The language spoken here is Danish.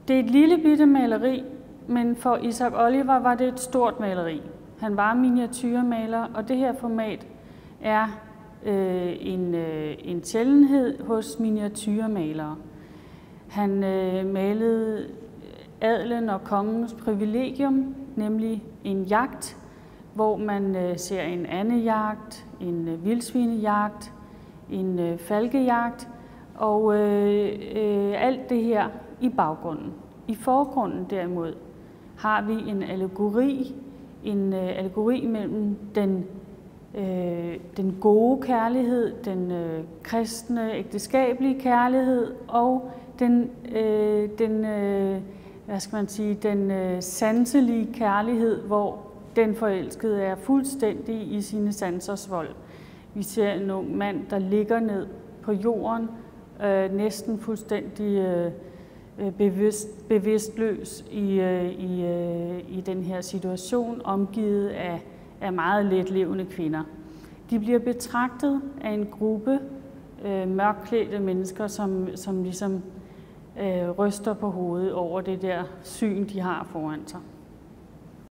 Det er et lille bitte maleri, men for Isaac Oliver var det et stort maleri. Han var miniatyremaler, og det her format er en sjældenhed hos miniatyrmalere. Han malede adelen og kongens privilegium, nemlig en jagt, hvor man ser en andejagt, en vildsvinejagt, en falkejagt, og alt det her i baggrunden. I forgrunden derimod har vi en allegori mellem den gode kærlighed, den kristne ægteskabelige kærlighed og den sanselige kærlighed, hvor den forelskede er fuldstændig i sine sansers vold. Vi ser en ung mand, der ligger ned på jorden, næsten fuldstændig bevidstløs i den her situation, omgivet af meget letlevende kvinder. De bliver betragtet af en gruppe mørkklædte mennesker, som ligesom ryster på hovedet over det der syn, de har foran sig.